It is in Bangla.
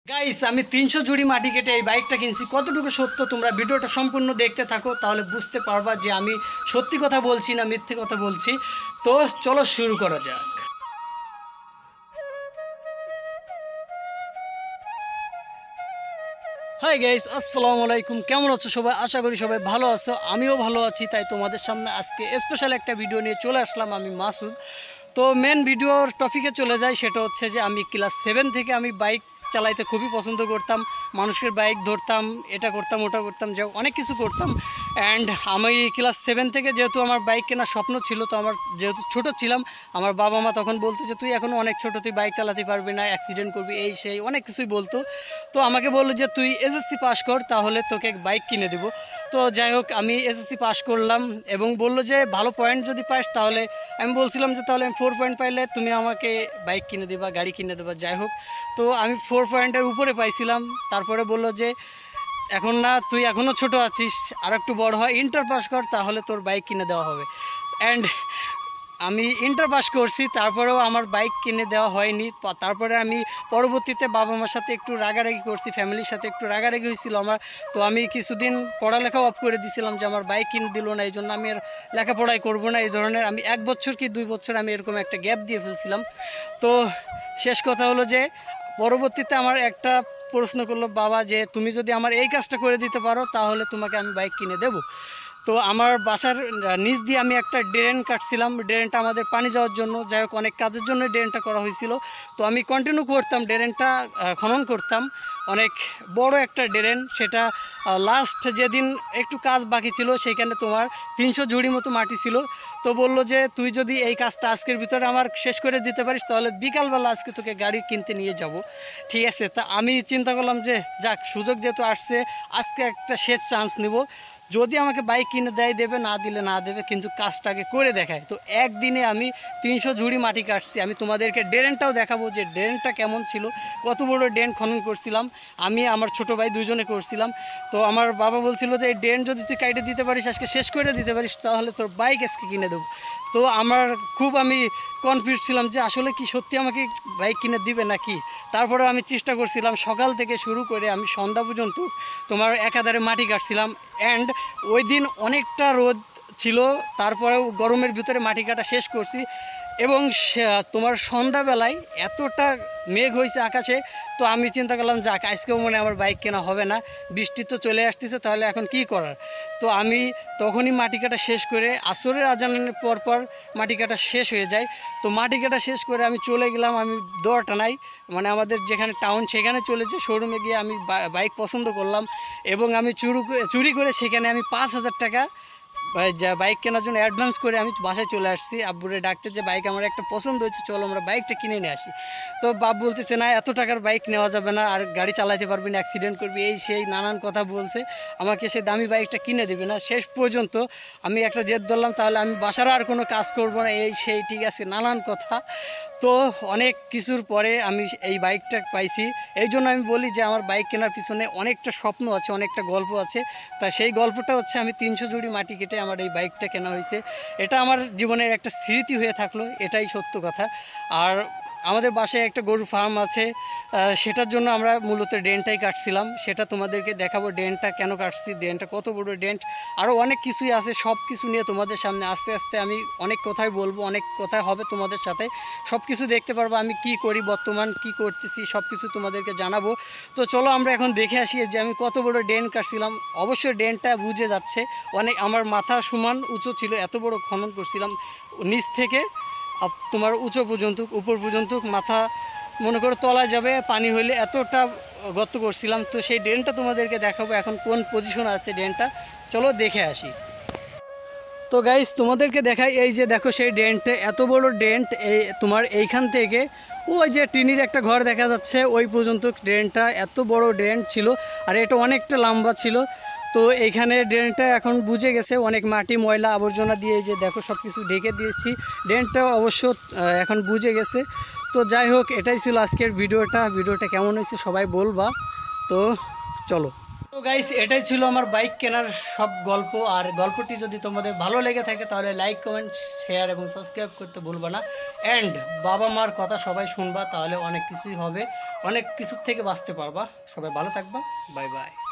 গাইস আমি 300 ঝুড়ি মাটি কেটে এই বাইকটা কিনছি। কতটুকু সত্য তোমরা ভিডিওটা সম্পূর্ণ দেখতে থাকো, তাহলে বুঝতে পারবা যে আমি সত্যি কথা বলছি না মিথ্যে কথা বলছি। তো চলো শুরু করা যাক। হাই গাইস, আসসালামু আলাইকুম। কেমন আছো সবাই? আশা করি সবাই ভালো আছো, আমিও ভালো আছি। তাই তোমাদের সামনে আজকে স্পেশাল একটা ভিডিও নিয়ে চলে আসলাম আমি মাসুদ। তো মেন ভিডিওর টপিকে চলে যাই, সেটা হচ্ছে যে আমি ক্লাস 7 থেকে আমি বাইক চালাইতে খুবই পছন্দ করতাম। মানুষের বাইক ধরতাম, এটা করতাম ওটা করতাম, যে অনেক কিছু করতাম। অ্যান্ড আমি ক্লাস 7 থেকে যেহেতু আমার বাইক কেনার স্বপ্ন ছিল, তো আমার যেহেতু ছোট ছিলাম, আমার বাবা মা তখন বলতো যে তুই এখনও অনেক ছোট, তুই বাইক চালাতে পারবি না, অ্যাক্সিডেন্ট করবি, এই সেই অনেক কিছুই বলতো। তো আমাকে বললো যে তুই এসএসসি পাস কর, তাহলে তোকে বাইক কিনে দেবো। তো যাই হোক, আমি এসএসসি পাস করলাম এবং বললো যে ভালো পয়েন্ট যদি পাস, তাহলে আমি বলছিলাম যে তাহলে আমি 4 পয়েন্ট পাইলে তুমি আমাকে বাইক কিনে দেবা, গাড়ি কিনে দেবা। যাই হোক, তো আমি 4 পয়েন্টের উপরে পাইছিলাম। তারপরে বললো যে এখন না, তুই এখনও ছোট আছিস, আর একটু বড় হয়, ইন্টার পাস কর, তাহলে তোর বাইক কিনে দেওয়া হবে। অ্যান্ড আমি ইন্টার পাস করছি, তারপরেও আমার বাইক কিনে দেওয়া হয়নি। তারপরে আমি পরবর্তীতে বাবা মার সাথে একটু রাগারাগি করছি, ফ্যামিলির সাথে একটু রাগারাগি হয়েছিল আমার। তো আমি কিছুদিন পড়ালেখাও অফ করে দিয়েছিলাম যে আমার বাইক কিনে দিল না, এই জন্য আমি আর লেখাপড়াই করবো না, এই ধরনের। আমি 1 বছর কি 2 বছর আমি এরকম একটা গ্যাপ দিয়ে ফেলছিলাম। তো শেষ কথা হলো যে পরবর্তীতে আমার একটা প্রশ্ন করলো বাবা, যে তুমি যদি আমার এই কাজটা করে দিতে পারো, তাহলে তোমাকে আমি বাইক কিনে দেবো। তো আমার বাসার নিচ দিয়ে আমি একটা ড্রেন কাটছিলাম, ড্রেনটা আমাদের পানি যাওয়ার জন্য। যাই হোক, অনেক কাজের জন্য ড্রেনটা করা হয়েছিল। তো আমি কন্টিনিউ করতাম, ড্রেনটা খনন করতাম, অনেক বড় একটা ড্রেন। সেটা লাস্ট যেদিন একটু কাজ বাকি ছিল, সেখানে তোমার 300 ঝুড়ি মতো মাটি ছিল। তো বললো যে তুই যদি এই কাজটা আজকের ভিতরে আমার শেষ করে দিতে পারিস, তাহলে বিকালবেলা আজকে তোকে গাড়ি কিনতে নিয়ে যাব। ঠিক আছে, তা আমি চিন্তা করলাম যে যাক, সুযোগ যেহেতু আসছে, আজকে একটা শেষ চান্স নিব। যদি আমাকে বাইক কিনে দেয় দেবে, না দিলে না দেবে, কিন্তু কাজটাকে করে দেখায়। তো একদিনে আমি 300 ঝুড়ি মাটি কাটছি। আমি তোমাদেরকে ড্রেনটাও দেখাবো যে ড্রেনটা কেমন ছিল, কত বড় ড্রেন খনন করছিলাম। আমি আমার ছোট ভাই দুজনে করছিলাম। তো আমার বাবা বলছিল যে এই ড্রেন যদি তুই কাইটে দিতে পারিস, আজকে শেষ করে দিতে পারিস, তাহলে তোর বাইক আজকে কিনে দেবো। তো আমার আমি কনফিউজ ছিলাম যে আসলে কি সত্যি আমাকে বাইক কিনে দিবে নাকি। তারপরে আমি চেষ্টা করছিলাম, সকাল থেকে শুরু করে আমি সন্ধ্যা পর্যন্ত তোমার একাধারে মাটি কাটছিলাম। অ্যান্ড ওই দিন অনেকটা রোদ ছিল, তারপরেও গরমের ভিতরে মাটি কাটা শেষ করছি। এবং তোমার সন্ধ্যাবেলায় এতটা মেঘ হয়েছে আকাশে, তো আমি চিন্তা করলাম যাক, আজকেও মনে আমার বাইক কেনা হবে না, বৃষ্টি তো চলে আসতেছে, তাহলে এখন কি করার। তো আমি তখনই মাটি কাটা শেষ করে, আসরের আজানের পর মাটি কাটা শেষ হয়ে যায়। তো মাটি কাটা শেষ করে আমি চলে গেলাম, আমি দোয়াটানায়, মানে আমাদের যেখানে টাউন, সেখানে চলেছে শোরুমে গিয়ে আমি বাইক পছন্দ করলাম। এবং আমি চুরি করে সেখানে আমি 5,000 টাকা বাইক কেনার জন্য অ্যাডভান্স করে আমি বাসায় চলে আসছি। আব্বুরে ডাকতে, যে বাইক আমার একটা পছন্দ হয়েছে, চলো আমরা বাইকটা কিনে নিয়ে আসি। তো বাপ বলতেছে না, এত টাকার বাইক নেওয়া যাবে না, আর গাড়ি চালাতে পারবি না, অ্যাক্সিডেন্ট করবি, এই সেই নানান কথা বলছে। আমাকে সে দামি বাইকটা কিনে দেবে না। শেষ পর্যন্ত আমি একটা জেদ ধরলাম, তাহলে আমি বাসার আর কোনো কাজ করব না, এই সেই ঠিক আছে, নানান কথা। তো অনেক কিছুর পরে আমি এই বাইকটা পাইছি। এই জন্য আমি বলি যে আমার বাইক কেনার পিছনে অনেকটা স্বপ্ন আছে, অনেকটা গল্প আছে। তা সেই গল্পটা হচ্ছে আমি 300 ঝুড়ি মাটি কেটে আমার এই বাইকটা কেনা হয়েছে। এটা আমার জীবনের একটা স্মৃতি হয়ে থাকলো, এটাই সত্য কথা। আর আমাদের বাসায় একটা গরুর ফার্ম আছে, সেটার জন্য আমরা মূলত ড্রেনটাই কাটছিলাম। সেটা তোমাদেরকে দেখাবো, ড্রেনটা কেন কাটছি, ড্রেনটা কত বড় ড্রেন, আরও অনেক কিছুই আছে। সব কিছু নিয়ে তোমাদের সামনে আস্তে আস্তে আমি অনেক কথাই বলবো, অনেক কথাই হবে তোমাদের সাথে। সব কিছু দেখতে পারবো, আমি কি করি, বর্তমান কি করতেছি, সব কিছু তোমাদেরকে জানাবো। তো চলো আমরা এখন দেখে আসি যে আমি কত বড় ড্রেন কাটছিলাম। অবশ্যই ড্রেনটা বুঝে যাচ্ছে, অনেক আমার মাথা সমান উঁচু ছিল, এত বড় খনন করছিলাম, নিচ থেকে তোমার উঁচু পর্যন্ত, উপর পর্যন্ত, মাথা মনে করো তলায় যাবে পানি হইলে, এতটা গর্ত করছিলাম। তো সেই ড্রেনটা তোমাদেরকে দেখাবো এখন কোন পজিশন আছে ড্রেনটা, চলো দেখে আসি। তো গাইস তোমাদেরকে দেখাই, এই যে দেখো সেই ড্রেনটা, এত বড় ড্রেন, এই তোমার এইখান থেকে ওই যে টিনির একটা ঘর দেখা যাচ্ছে, ওই পর্যন্ত ড্রেনটা, এত বড় ড্রেন ছিল। আর এটা অনেকটা লম্বা ছিল। তো এইখানে ড্রেনটা এখন বুঝে গেছে, অনেক মাটি ময়লা আবর্জনা দিয়ে যে দেখো সব কিছু ঢেকে দিয়েছি, ড্রেনটা অবশ্য এখন বুঝে গেছে। তো যাই হোক, এটাই ছিল আজকের ভিডিওটা কেমন হয়েছে সবাই বলবা। তো চলো। তো গাইস এটাই ছিল আমার বাইক কেনার সব গল্প। আর গল্পটি যদি তোমাদের ভালো লেগে থাকে তাহলে লাইক কমেন্ট শেয়ার এবং সাবস্ক্রাইব করতে ভুলবা না। অ্যান্ড বাবা মার কথা সবাই শুনবা, তাহলে অনেক কিছুই হবে, অনেক কিছুর থেকে বাঁচতে পারবা। সবাই ভালো থাকবা, বাই বাই।